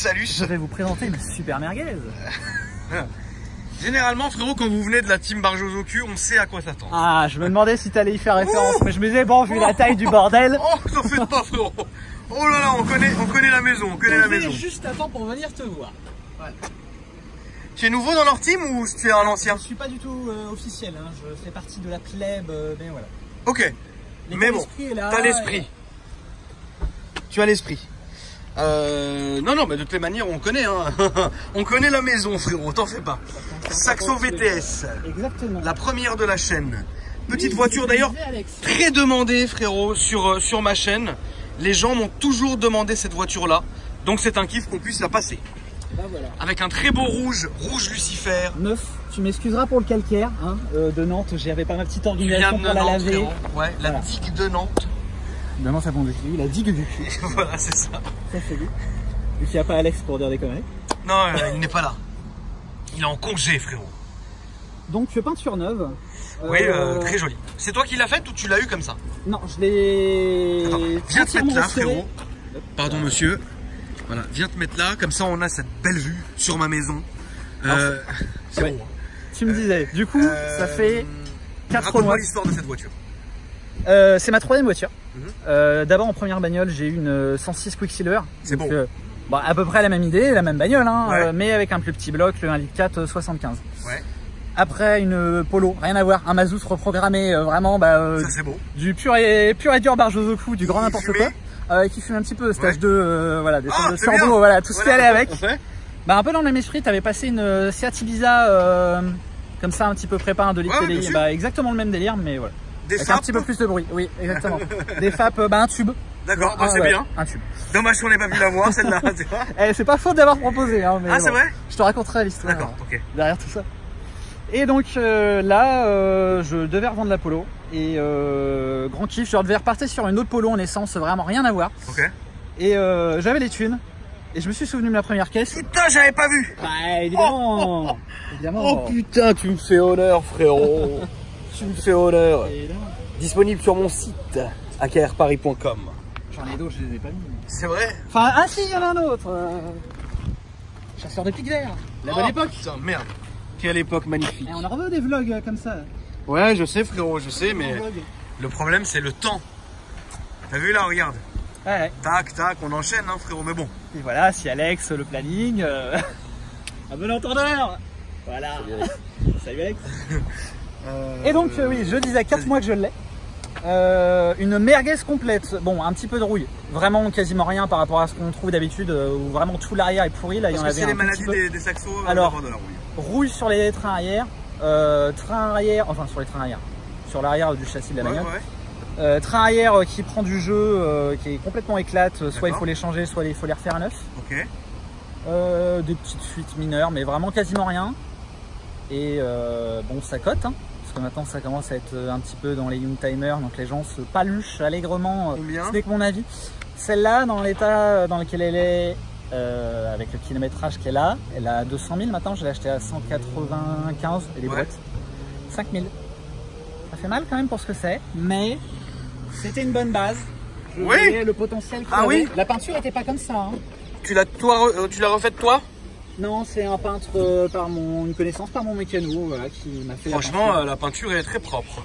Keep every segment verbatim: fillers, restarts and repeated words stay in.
salut. Je vais vous présenter une super merguez. Généralement, frérot, quand vous venez de la team Barjoz au cul, on sait à quoi s'attendre. Ah, je me demandais si t'allais y faire référence, oh mais je me disais, bon, vu la taille du bordel... Oh, t'en fais pas, frérot. Oh là là, on connaît, on connaît la maison, on connaît la maison. Juste à temps pour venir te voir. Ouais. Tu es nouveau dans leur team ou tu es un ancien? Je suis pas du tout euh, officiel, hein. Je fais partie de la plèbe, euh, mais voilà. Ok, mais, mais bon, t'as l'esprit. Et... Tu as l'esprit. Euh, non, non, mais de toutes les manières, on connaît, hein. On connaît la maison, frérot, t'en fais pas. Saxo V T S. Exactement. La première de la chaîne. Petite oui, voiture d'ailleurs très demandée, frérot, sur, sur ma chaîne. Les gens m'ont toujours demandé cette voiture-là. Donc c'est un kiff qu'on puisse la passer. Bah voilà. Avec un très beau rouge, rouge Lucifer. Neuf. Tu m'excuseras pour le calcaire, hein, euh, de Nantes. J'avais pas ma petite organisation pour la Nantes, laver. Frérot. Ouais, la voilà. digue de Nantes. Demain ça bombe du cul, la digue du cul. Voilà, c'est ça. Ça c'est lui. Vu qu'il n'y a pas Alex pour dire des conneries. Non, euh, il n'est pas là. Il est en congé, frérot. Donc peinture neuve. Oui, euh, euh, très jolie. C'est toi qui l'as faite ou tu l'as eu comme ça? Non, je l'ai... Viens te mettre là, frérot. Pardon, monsieur. Voilà, viens te mettre là, comme ça on a cette belle vue sur ma maison. Euh, c'est ouais. bon. Tu me disais, du coup, euh, ça fait quatre mois. L'histoire de cette voiture. Euh, c'est ma troisième voiture. Mm-hmm. euh, D'abord en première bagnole, j'ai eu une cent six Quicksilver. C'est bon. Euh, bon. À peu près la même idée, la même bagnole, hein, ouais. euh, mais avec un plus petit bloc, le un litre quatre soixante-quinze. Ouais. Après une Polo, rien à voir, un mazout reprogrammé, euh, vraiment bah, euh, ça c'est beau. Du pur et, pur et dur Barjoz au cou, du grand n'importe quoi. Euh, qui fume un petit peu, stage ouais. deux, euh, voilà, des ah, de Sorbo, voilà, tout ce voilà, qui allait avec. Ouais. Bah un peu dans le même esprit, t'avais passé une Seat Ibiza euh, comme ça, un petit peu prépa, un deux litres ouais, T D I, bah exactement le même délire, mais voilà. Des avec un petit peu plus de bruit, oui, exactement. Des F A P, bah un tube. D'accord, bah, ah, c'est ouais, bien. Un tube. Dommage qu'on n'ait pas pu la voir, celle-là. Eh, c'est pas faute d'avoir proposé, hein, mais ah, bon, c'est vrai. Je te raconterai l'histoire. D'accord, ok. Derrière tout ça. Et donc euh, là, euh, je devais revendre la Polo. Et euh, grand kiff, je devais repartir sur une autre Polo en essence, vraiment rien à voir. Ok. Et euh, j'avais les thunes. Et je me suis souvenu de la première caisse. Putain, j'avais pas vu. Bah évidemment. Oh, oh, oh. Évidemment. Oh putain, tu me fais honneur, frérot. Tu me fais honneur. Disponible sur mon site, a k r paris point com. J'en ai d'autres, je les ai pas mis. C'est vrai. Enfin, ah si, il y en a un autre. Euh... Chasseur de pics verts. La oh, bonne époque. Putain, merde. Quelle époque magnifique. Et on en reveut des vlogs comme ça. Ouais, je sais, frérot, je sais, mais le problème, c'est le temps. T'as vu là, regarde. Ouais. Tac, tac, on enchaîne, hein, frérot, mais bon. Et voilà, si Alex, le planning. Euh... Un bon entendeur. Voilà. Salut Alex. Salut Alex. euh... Et donc, euh, oui, je disais quatre mois que je l'ai. Euh, une merguez complète, bon un petit peu de rouille, vraiment quasiment rien par rapport à ce qu'on trouve d'habitude euh, où vraiment tout l'arrière est pourri. Là, il y en avait un. C'est les maladies des, des saxos. Alors, de la rouille. rouille sur les trains arrière, euh, train arrière, enfin sur les trains arrière, sur l'arrière du châssis de la bagnole. Ouais, ouais. Euh, train arrière euh, qui prend du jeu, euh, qui est complètement éclate, soit il faut les changer, soit il faut les refaire à neuf. Ok. Euh, des petites fuites mineures, mais vraiment quasiment rien. Et euh, bon, ça cote. Hein. Maintenant ça commence à être un petit peu dans les young timers, donc les gens se paluchent allègrement. Combien? Ce n'est que mon avis. Celle-là, dans l'état dans lequel elle est, euh, avec le kilométrage qu'elle a, elle a deux cent mille maintenant, je l'ai acheté à cent quatre-vingt-quinze et les ouais. boîtes. cinq mille. Ça fait mal quand même pour ce que c'est, mais c'était une bonne base. Je oui. voyais le potentiel qu'il ah avait. Oui. La peinture était pas comme ça. Hein. Tu l'as toi, tu l'as refaite toi? Non, c'est un peintre euh, par mon, une connaissance par mon mécano, voilà, qui m'a fait. Franchement, la peinture. Euh, la peinture est très propre.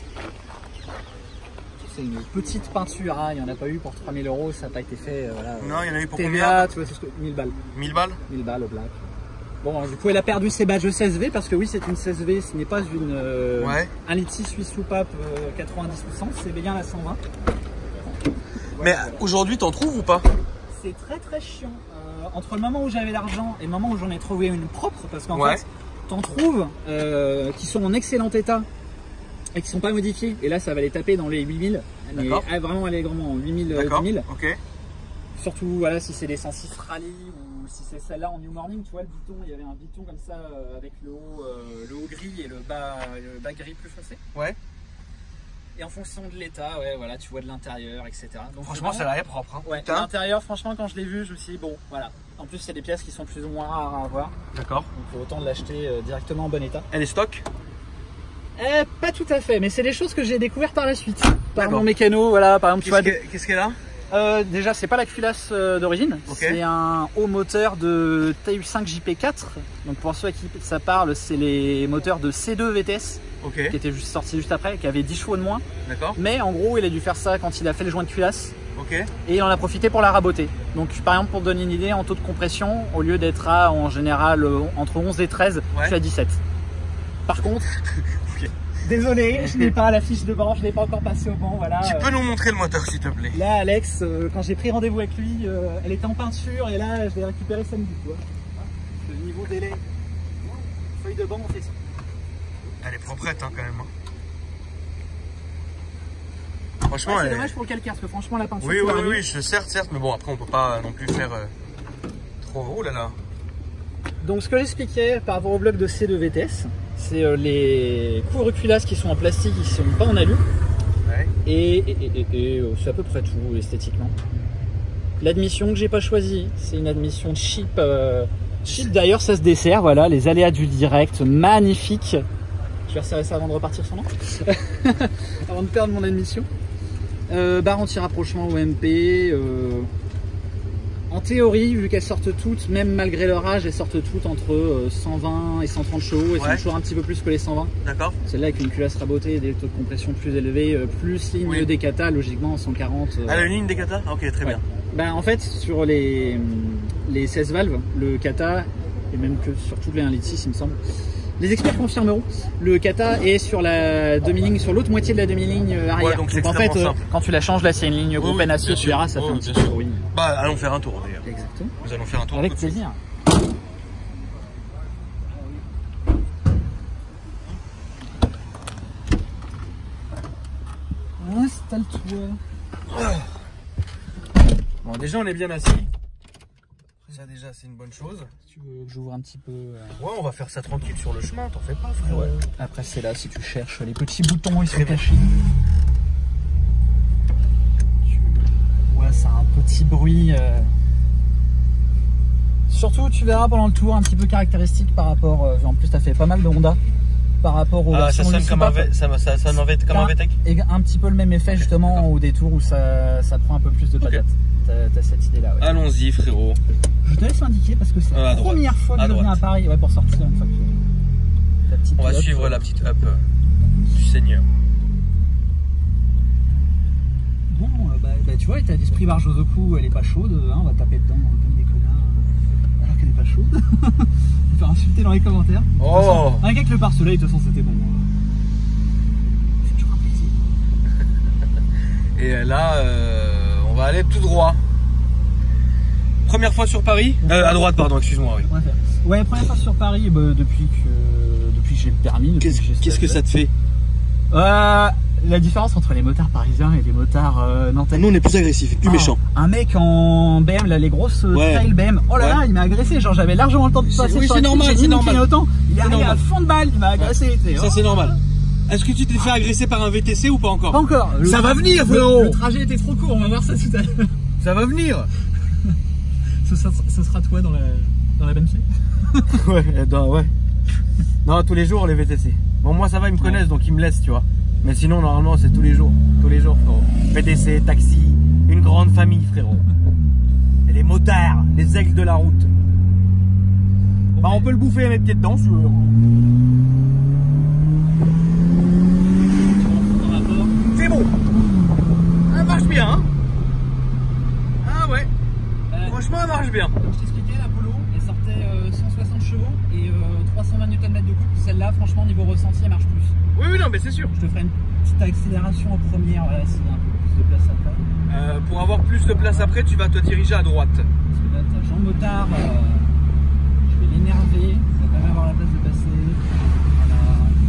C'est une petite peinture, hein. Il n'y en a pas eu pour trois mille euros, ça n'a pas été fait. Euh, voilà, non, il y en a eu pour T V A, combien? Tu vois, c'est ce que... mille balles. mille balles mille balles au black. Bon, du coup, elle a perdu ses badges seize V parce que oui, c'est une seize V, ce n'est pas une euh, ouais. un litre six Swiss soupape euh, quatre-vingt-dix pour cent, c'est bien la cent vingt. Ouais, mais voilà. Aujourd'hui, t'en trouves ou pas? C'est très très chiant. Euh, entre le moment où j'avais l'argent et le moment où j'en ai trouvé une propre, parce qu'en ouais. fait, t'en trouves euh, qui sont en excellent état et qui sont pas modifiés. Et là, ça va les taper dans les huit mille. Mais ah, vraiment allègrement, huit mille, dix mille. Ok. Surtout voilà, si c'est des cent six Rally ou si c'est celle-là en New Morning, tu vois le biton, il y avait un biton comme ça euh, avec le haut, euh, le haut gris et le bas, le bas gris plus foncé. Ouais. Et en fonction de l'état, ouais, voilà, tu vois de l'intérieur, et cetera. Donc, franchement, ça a l'air propre. Hein. Ouais, l'intérieur, franchement, quand je l'ai vu, je me suis dit, bon, voilà. En plus, c'est des pièces qui sont plus ou moins rares à avoir. D'accord. Donc, autant de l'acheter euh, directement en bon état. Elle est stock? Eh, pas tout à fait, mais c'est des choses que j'ai découvertes par la suite. Par mon mécano, voilà, par exemple, tu vois. Qu'est-ce qu'elle a? euh, déjà, c'est pas la culasse euh, d'origine, okay. C'est un haut moteur de T U cinq J P quatre. Donc pour ceux à qui ça parle, c'est les moteurs de C deux V T S, okay. Qui étaient juste sortis juste après, qui avaient dix chevaux de moins. Mais en gros, il a dû faire ça quand il a fait le joint de culasse. Okay. Et il en a profité pour la raboter. Donc par exemple, pour te donner une idée, en taux de compression, au lieu d'être à en général entre onze et treize, ouais. Je suis à dix-sept. Par contre, okay. Désolé, je n'ai pas la fiche de banc, je ne l'ai pas encore passé au banc. Voilà. Tu peux nous montrer le moteur s'il te plaît? Là, Alex, euh, quand j'ai pris rendez-vous avec lui, euh, elle était en peinture et là, je l'ai récupérée samedi. Tu vois. Le niveau délai, feuille de banc, on fait ça. Elle est proprette hein, quand même. Hein. Franchement, ouais, c'est elle... dommage pour le calcaire parce que franchement, la peinture. Oui, oui, oui, oui, je certes, certes, mais bon, après, on peut pas non plus faire euh, trop. Oh là là. Donc, ce que j'expliquais par rapport au bloc de C deux V T S, c'est euh, les couvre-culasses qui sont en plastique, qui sont pas en alu. Ouais. Et, et, et, et, et c'est à peu près tout esthétiquement. L'admission que j'ai pas choisie, c'est une admission cheap. Euh, cheap d'ailleurs, ça se dessert. Voilà, les aléas du direct, magnifique. Je vais resserrer ça avant de repartir sur moi, avant de perdre mon admission. Euh, barre anti-rapprochement O M P. Euh, en théorie, vu qu'elles sortent toutes, même malgré leur âge, elles sortent toutes entre euh, cent vingt et cent trente chevaux. Elles ouais. Sont toujours un petit peu plus que les cent vingt. D'accord. Celle-là avec une culasse rabotée et des taux de compression plus élevés, euh, plus ligne oui. Des kata, logiquement en cent quarante. Euh... Ah, la ligne des kata. Ok, très ouais. Bien. Ben, en fait, sur les, les seize valves, le kata, et même que sur toutes les un litre six, il me semble, les experts confirmeront, le kata est sur la demi-ligne, sur l'autre moitié de la demi-ligne arrière. Ouais, donc donc en fait, euh, quand tu la changes, là c'est une ligne groupe N acier, tu verras, ça oh, fait un petit peu de bruit. Bah, allons faire un tour d'ailleurs. Exactement. Nous allons faire un tour. Avec plaisir. Installe-toi. Bon, déjà on est bien assis. Ça déjà c'est une bonne chose. Si tu veux que j'ouvre un petit peu. Euh... Ouais, on va faire ça tranquille sur le chemin, t'en fais pas frère. Ouais. Après c'est là si tu cherches les petits boutons, ils sont cachés. Tu... Ouais, c'est un petit bruit. Euh... Surtout tu verras pendant le tour un petit peu caractéristique par rapport. Euh... En plus t'as fait pas mal de Honda. Par rapport au. Ah, ça sonne comme un, v... ça, ça, ça v... comme un V T E C. Et un petit peu le même effet justement okay. Au détour où ça, ça prend un peu plus de patate. Okay. T'as cette idée là. Ouais. Allons-y frérot. Je te laisse m'indiquer parce que c'est la première fois que à je droite. Viens à Paris ouais, pour sortir une fois que la petite on va up, suivre euh... la petite up euh, du Seigneur. Bon, euh, bah, bah, tu vois, l'état d'esprit Barjozoku, elle est pas chaude, hein, on va taper dedans comme des connards euh, alors qu'elle est pas chaude. On va faire insulter dans les commentaires. Oh. Façon, avec le pare-soleil, de toute façon, c'était bon. C'est toujours un plaisir. Et là, euh, on va aller tout droit. Première fois sur Paris euh, À droite, pardon, excuse-moi. Oui. Ouais, première fois sur Paris bah, depuis que, depuis que j'ai le permis. Qu'est-ce que, que ça te fait euh, La différence entre les motards parisiens et les motards euh, nantais. Nous, on est plus agressifs, plus ah, méchants. Un mec en B M, là, les grosses ouais. Trail B M. Oh là ouais. Là, il m'a agressé. Genre, j'avais largement le temps de passer oui, sur c'est normal, c'est normal. Autant. Il est arrivé à fond de balle, il m'a agressé. Ouais. Ça, oh. C'est normal. Est-ce que tu t'es fait agresser par un V T C ou pas encore? Pas encore. Le, ça va venir, frérot. Le, le trajet était trop court, on va voir ça tout à l'heure. Ça va venir. Ce sera, ce sera toi dans la, dans la Bentley. Ouais, dans, ouais. Non, tous les jours les V T C. Bon, moi ça va, ils me connaissent donc ils me laissent, tu vois. Mais sinon, normalement, c'est tous les jours. Tous les jours, frérot. V T C, taxi, une grande famille, frérot. Et les motards, les aigles de la route. Bah, on peut le bouffer à mes pieds dedans, si tu veux. C'est bon. Ça marche bien, hein. Ah ouais. Franchement, elle marche bien. Je t'expliquais, la Polo, elle sortait euh, cent soixante chevaux et euh, trois cent vingt newton mètres de couple. Celle-là, franchement, niveau ressenti, elle marche plus. Oui, oui, non, mais c'est sûr. Je te ferai une petite accélération en première, voilà, s'il y a un peu plus de place après. Euh, pour avoir plus de place après, tu vas te diriger à droite. Parce que là, t'as Jean Motard, euh, je vais l'énerver, il va quand même avoir la place de passer. Voilà.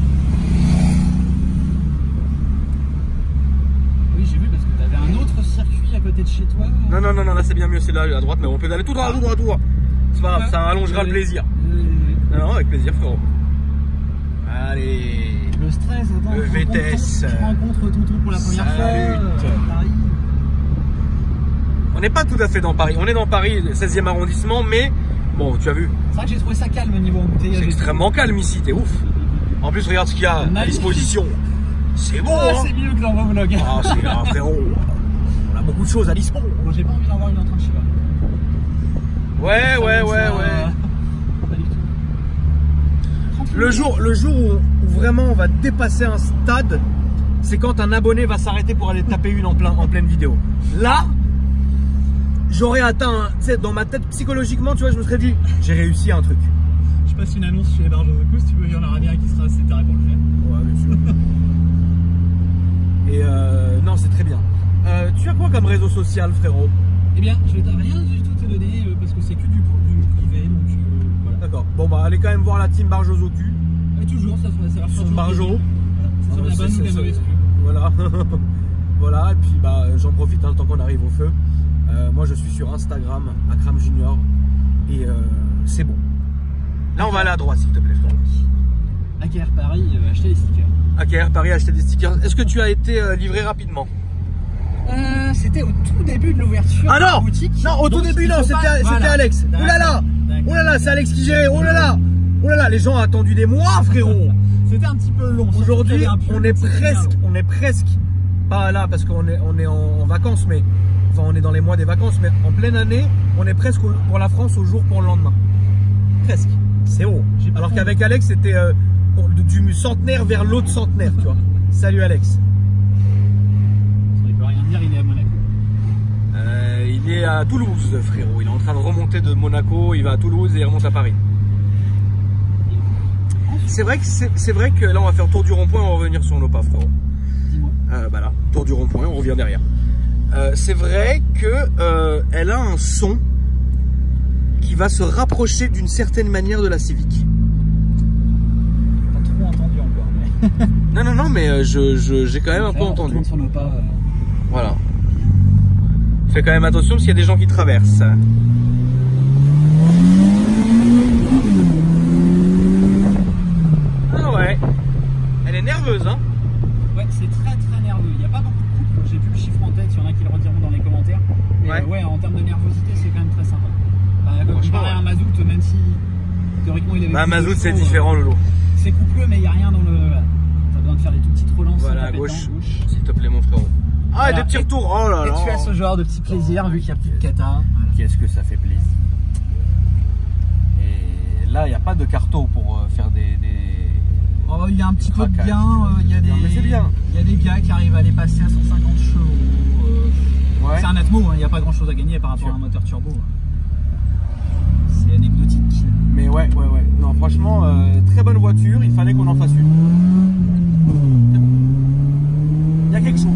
Oui, j'ai vu parce que t'avais un autre circuit à côté de chez toi. Non, non, non, non là c'est bien mieux, c'est là à droite, mais on peut aller tout droit, tout droit, tout droit. C'est pas grave, ça allongera le plaisir. Non, non, avec plaisir, frérot. Allez. Le stress, attends. Le V T S. Tu rencontres tonton pour la première Salut. fois. Euh, Paris. On n'est pas tout à fait dans Paris. On est dans Paris, seizième arrondissement, mais bon, tu as vu. C'est vrai que j'ai trouvé ça calme au niveau embouteillage. C'est extrêmement calme ici, t'es ouf. En plus, regarde ce qu'il y a à disposition. C'est bon, ah, hein. C'est mieux que dans vos vlogs. Ah, c'est un frérot. On a beaucoup de choses à dispo. Bon, j'ai pas envie d'en voir une en train de chier. Ouais, ouais, ouais, ouais. ouais. Le jour, le jour où, où vraiment on va dépasser un stade, c'est quand un abonné va s'arrêter pour aller taper une en, plein, en pleine vidéo. Là, j'aurais atteint, tu sais, dans ma tête psychologiquement, tu vois, je me serais dit, j'ai réussi un truc. Je passe une annonce chez les barges au si tu veux, il y en aura bien qui sera assez taré pour le faire. Ouais, bien sûr. Et euh, non, c'est très bien. Euh, tu as quoi comme réseau social, frérot? Eh bien, je vais rien du tout te donner euh, parce que c'est que du, du privé, donc euh, voilà. D'accord. Bon, bah, allez quand même voir la team Barjos au cul. Et toujours, ça, ça va faire sur Barjos. Voilà. C'est sur la bonne ou la mauvaise pub. Voilà. Voilà, et puis bah, j'en profite hein, tant qu'on arrive au feu. Euh, moi, je suis sur Instagram, Akram Junior, et euh, c'est bon. Là, on va aller à droite, s'il te plaît, frérot. A K R Paris, euh, acheter des stickers. A K R Paris, acheter des stickers. Est-ce que tu as été euh, livré rapidement? euh, C'était au tout début de l'ouverture ah, de la boutique. Non, au tout début, non, c'était voilà. Alex. Oh là là, oh là là, c'est Alex qui gérait. Oh là là, oh là là, les gens ont attendu des mois, frérot. C'était un petit peu long. Aujourd'hui, on est presque, on est presque, pas là parce qu'on est, on est en, en vacances, mais enfin, on est dans les mois des vacances, mais en pleine année, on est presque pour la France au jour pour le lendemain. Presque. C'est haut. Alors qu'avec Alex, c'était euh, du centenaire vers l'autre centenaire, tu vois. Salut Alex. Il peut rien dire, il est à Monaco. Euh, il est à Toulouse, frérot. Il est en train de remonter de Monaco, il va à Toulouse et il remonte à Paris. C'est vrai que c'est vrai que là, on va faire tour du rond-point et on va revenir sur nos pas, frérot. Dis-moi. Euh, bah là, tour du rond-point, on revient derrière. Euh, c'est vrai que euh, elle a un son qui va se rapprocher d'une certaine manière de la Civic. Pas trop entendu encore, mais... non, non, non, mais euh, je, je, j'ai quand même un peu entendu. Sur nos pas, euh... Voilà. Fais quand même attention parce qu'il y a des gens qui traversent. Ah ouais. Elle est nerveuse, hein? Ouais, c'est très très nerveux. Il n'y a pas beaucoup de couples. J'ai plus le chiffre en tête, il y en a qui le rediront dans les commentaires. Mais ouais, euh, ouais en termes de nervosité, c'est quand même très sympa. Bah, comparé à un Mazout, même si théoriquement il est. Bah, Mazout, c'est différent, Lolo. C'est coupleux, mais il n'y a rien dans le. T'as besoin de faire des tout petites relances. Voilà, à gauche, s'il te plaît, mon frérot. Ah, voilà. Des petits retours, oh là là. Et tu as ce genre de petit plaisir vu qu'il n'y a plus de kata. Voilà. Qu'est-ce que ça fait plaisir. Et là, il n'y a pas de carto pour faire des. des... Oh, il y a un petit peu de bien. Il euh, y a des. Non, mais c'est bien. Il y a des gars qui arrivent à les passer à cent cinquante chevaux. Euh, ouais. C'est un Atmo, il hein, n'y a pas grand chose à gagner par rapport sure. à un moteur turbo. C'est anecdotique. Mais ouais, ouais, ouais. Non, franchement, euh, très bonne voiture. Il fallait qu'on en fasse une. Il y a quelque chose.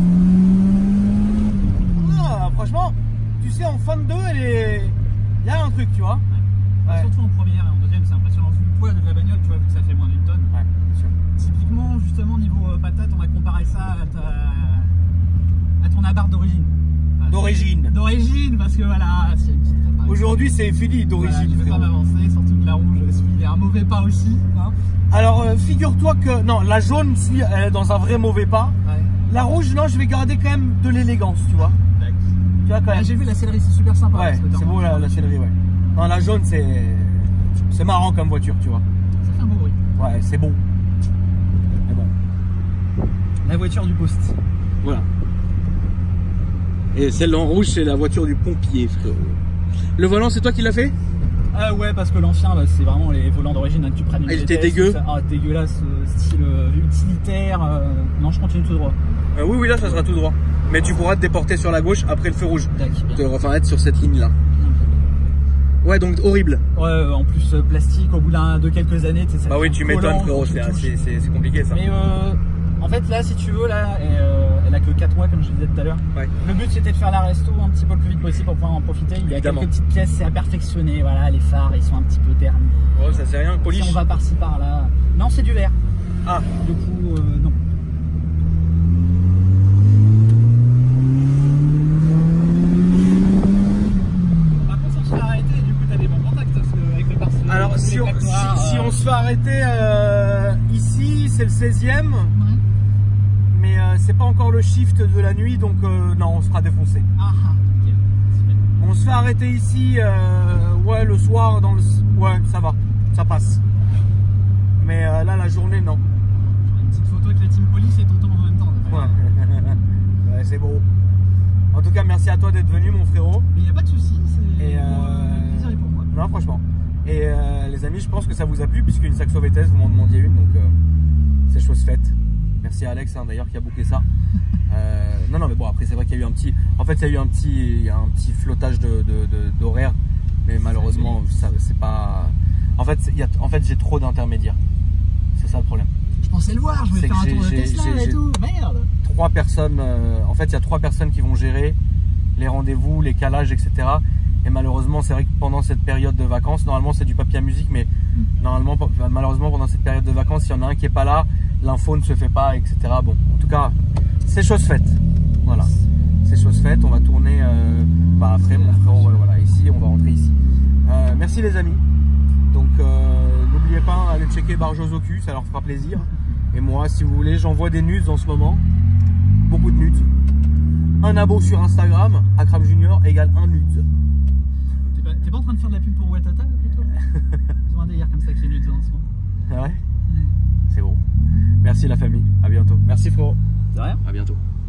Ah, franchement, tu sais, en fin de deux, elle est. Il y a un truc, tu vois. Ouais. Ouais. Surtout en première et en deuxième, c'est impressionnant. Vu le poids de la bagnole, tu vois, vu que ça fait moins d'une tonne. Ouais, sûr. Typiquement, justement, niveau euh, patate, on va comparer ça à, ta... à ton abarth d'origine. Voilà. D'origine. D'origine, parce que voilà. Aujourd'hui, c'est fini d'origine. Voilà, je vais pas m'avancer, surtout que la rouge suit un mauvais pas aussi. Hein. Alors, euh, figure-toi que non, la jaune suit euh, dans un vrai mauvais pas. Ouais. La rouge, non, je vais garder quand même de l'élégance, tu vois. Tu vois quand même. Ah, j'ai vu la sellerie, c'est super sympa. Ouais, c'est beau la, la sellerie, ouais. Non, la jaune, c'est c'est marrant comme voiture, tu vois. Ça fait un beau bruit. Ouais, c'est beau. Mais bon. La voiture du poste. Voilà. Et celle en rouge, c'est la voiture du pompier, frérot. Le volant, c'est toi qui l'as fait? Ah ouais, parce que l'ancien, bah, c'est vraiment les volants d'origine hein, que tu prennes une ah, il était dégueu. Ça, ah, dégueulasse, style euh, utilitaire. Euh... Non, je continue tout droit. Euh, oui, oui, là, ça sera tout droit. Mais tu pourras te déporter sur la gauche après le feu rouge. D'accord. Enfin, être sur cette ligne-là. Ouais, donc horrible. Ouais, en plus, euh, plastique, au bout de quelques années, tu sais. Bah oui, tu m'étonnes, frérot, c'est compliqué ça. Mais euh, en fait, là, si tu veux, là, et, euh, elle a que quatre mois, comme je disais tout à l'heure. Ouais. Le but, c'était de faire la resto un petit peu le plus vite possible pour pouvoir en profiter. Il y a Évidemment. quelques petites pièces, c'est à perfectionner. Voilà, les phares, ils sont un petit peu ternis. Oh, ça c'est rien, polish. Si on va par-ci par-là. Non, c'est du verre. Ah. Du coup, euh, non. Alors si on, si, si on se fait arrêter euh, ici, c'est le seizième, ouais. mais euh, c'est pas encore le shift de la nuit, donc euh, non, on se fera défoncer. Ah, okay. On se fait arrêter ici, euh, ouais, le soir, dans le, ouais, ça va, ça passe. Mais euh, là, la journée, non. Une petite photo avec la team police et tonton en même temps. Ouais, ouais c'est beau. En tout cas, merci à toi d'être venu, mon frérot. Mais il n'y a pas de souci, c'est Et pour, euh... euh, plaisir et pour moi. Non, franchement. Et euh, les amis, je pense que ça vous a plu, puisqu'une Saxo V T S, vous m'en demandiez une, donc euh, c'est chose faite. Merci à Alex, hein, d'ailleurs, qui a booké ça. Euh, non, non, mais bon, après, c'est vrai qu'il y a eu un petit... En fait, il y a eu un petit, il y a un petit flottage d'horaire, de, de, de, mais malheureusement, ça, c'est pas... En fait, il y a, en fait j'ai trop d'intermédiaires. C'est ça le problème. Je pensais le voir, je voulais faire un tour de Tesla et tout. Merde. Trois personnes, euh, en fait, il y a trois personnes qui vont gérer les rendez-vous, les calages, et cetera. Et malheureusement, c'est vrai que pendant cette période de vacances, normalement c'est du papier à musique, mais mm. normalement, malheureusement, pendant cette période de vacances, il y en a un qui est pas là, l'info ne se fait pas, et cetera. Bon, en tout cas, c'est chose faite. Voilà, c'est chose faite. On va tourner euh, bah, après, mon frère, voilà, voilà, ici, on va rentrer ici. Euh, merci les amis. Donc, euh, n'oubliez pas, allez checker Barjos au cul, ça leur fera plaisir. Et moi, si vous voulez, j'envoie des nudes en ce moment, beaucoup de nudes. Un abo sur Instagram, Akram Junior égale un nude. T'es pas en train de faire de la pub pour Watata plutôt? Ils ont un délire comme ça qui est nude en ce moment. Ah ouais, ouais. C'est bon. Merci la famille, à bientôt. Merci frérot. De rien. À bientôt.